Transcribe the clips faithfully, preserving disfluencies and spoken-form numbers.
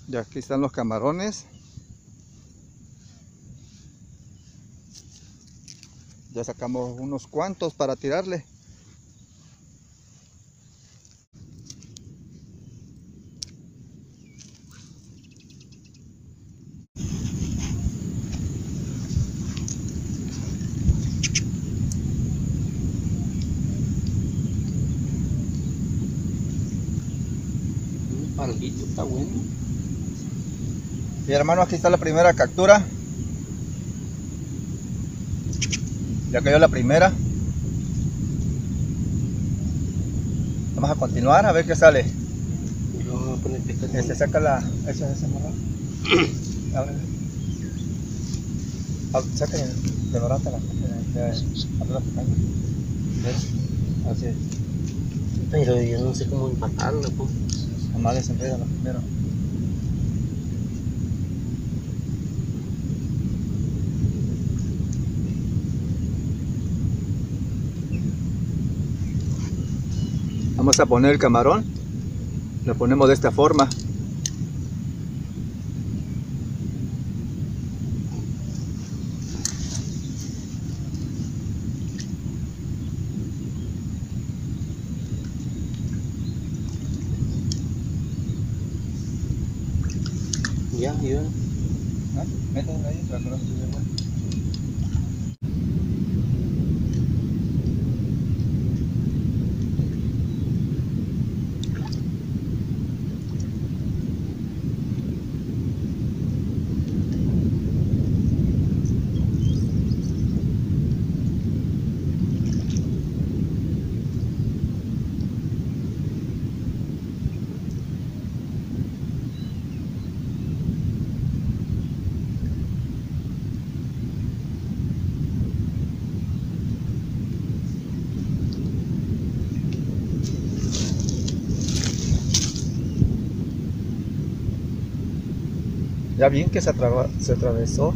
Ya aquí están los camarones. Ya sacamos unos cuantos para tirarle. Un palguito está bueno. Y hermano, aquí está la primera captura. Ya cayó la primera. Vamos a continuar a ver qué sale. Vamos a poner pescado. Este saca la. Esa es esa morra. Ábrele. Ah, saca el de dorata la. Abre la pestaña. Así es. Pero yo no sé cómo empatarlo, pues. Nomás desenreda primero. Vamos a poner el camarón. Lo ponemos de esta forma. Ya, ya. ¿Ah? Mételo ahí, para que no se lleve bueno. Ya bien que se, atra se atravesó.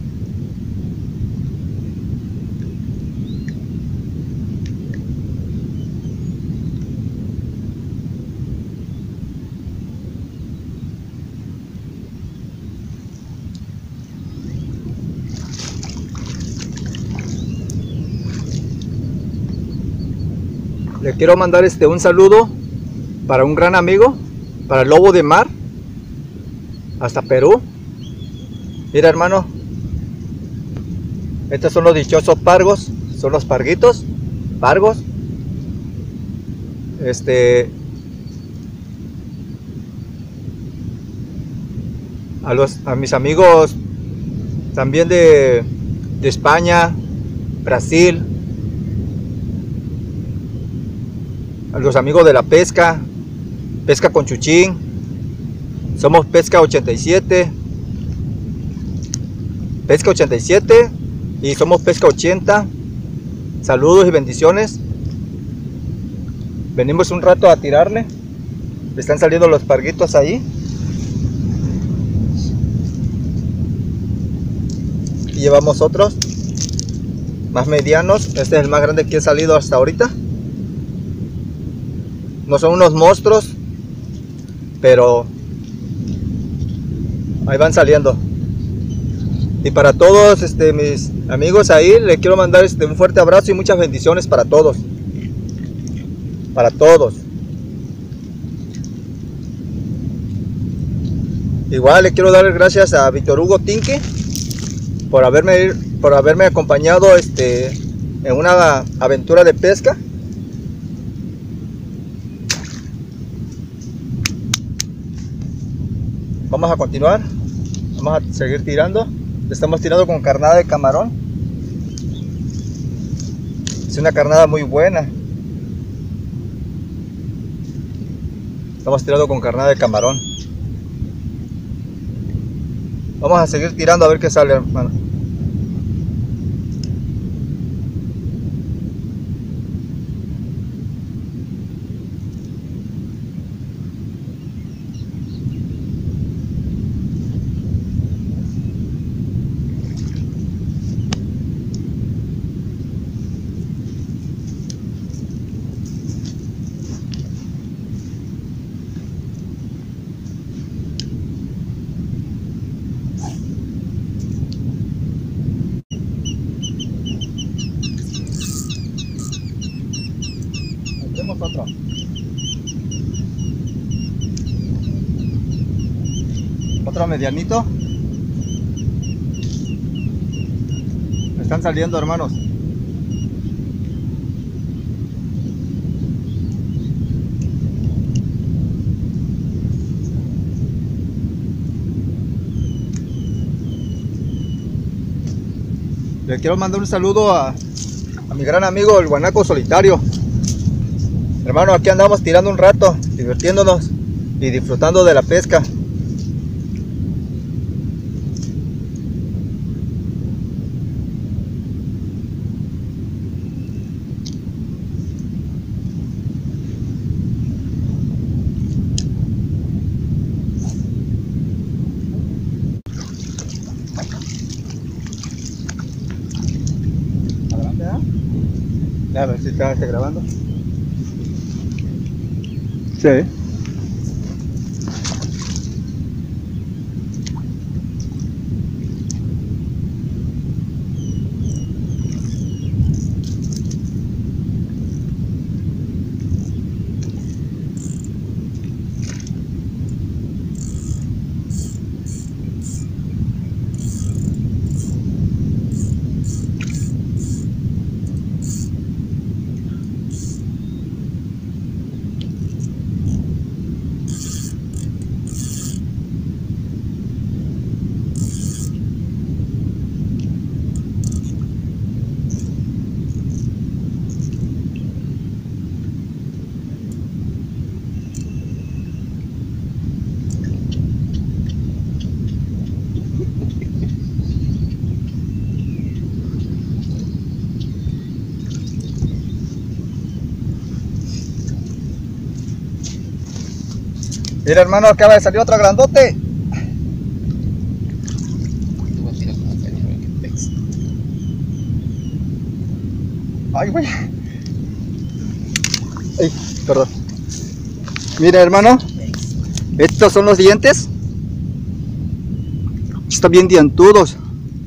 Le quiero mandar este un saludo para un gran amigo, para el lobo de mar, hasta Perú. Mira, hermano, estos son los dichosos pargos, son los parguitos, pargos. Este, a los a mis amigos también de, de España, Brasil, a los amigos de la pesca, pesca con Chuchín, somos pesca ochenta y siete, pesca ochenta y siete y somos pesca ochenta. Saludos y bendiciones. Venimos un rato a tirarle. Le están saliendo los parguitos ahí. Y llevamos otros más medianos. Este es el más grande que ha salido hasta ahorita. No son unos monstruos, pero ahí van saliendo. Y para todos este, mis amigos ahí, les quiero mandar este, un fuerte abrazo y muchas bendiciones para todos. Para todos. Igual le quiero dar gracias a Víctor Hugo Tinque por haberme, por haberme acompañado este, en una aventura de pesca. Vamos a continuar. Vamos a seguir tirando. Estamos tirando con carnada de camarón. Es una carnada muy buena. Estamos tirando con carnada de camarón. Vamos a seguir tirando a ver qué sale, hermano. Otro. Otro medianito. Están saliendo, hermanos. Le quiero mandar un saludo a, a mi gran amigo el guanaco solitario. Hermano, aquí andamos tirando un rato, divirtiéndonos y disfrutando de la pesca. A ver si está grabando. Sí. Mira, hermano, acaba de salir otro grandote. Ay, güey. Ay, perdón. Mira, hermano, estos son los dientes. Están bien dientudos.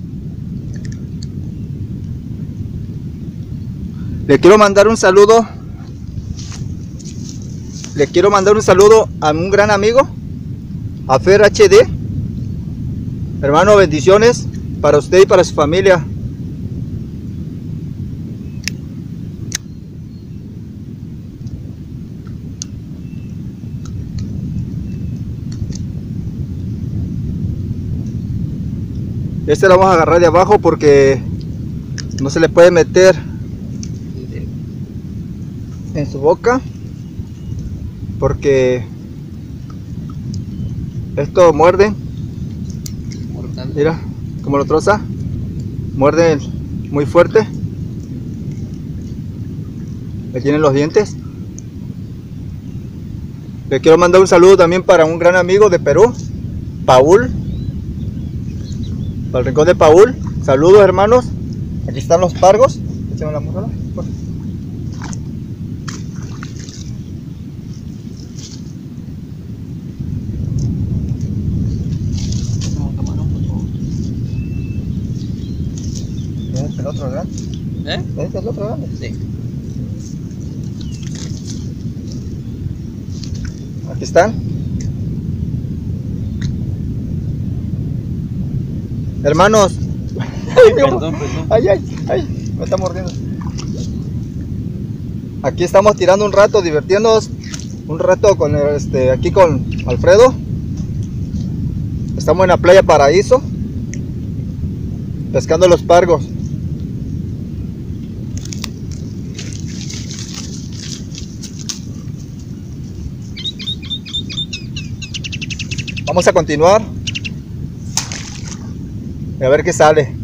Le quiero mandar un saludo. Le quiero mandar un saludo a un gran amigo, a Fer H D. Hermano, bendiciones para usted y para su familia. Este lo vamos a agarrar de abajo porque no se le puede meter en su boca, porque esto muerde. Mira cómo lo troza, muerde muy fuerte. Le tienen los dientes. Le quiero mandar un saludo también para un gran amigo de Perú, Paul, para el rincón de Paul. Saludos, hermanos. Aquí están los pargos. Échame la mujer. ¿Este es el otro grande? ¿Eh? ¿Este es el otro grande? Sí. Aquí están. Hermanos. Ay, Perdón, perdón. ay, ay, ay, me está mordiendo. Aquí estamos tirando un rato, divirtiéndonos un rato con este, aquí con Alfredo. Estamos en la playa Paraíso, pescando los pargos. Vamos a continuar y a ver qué sale.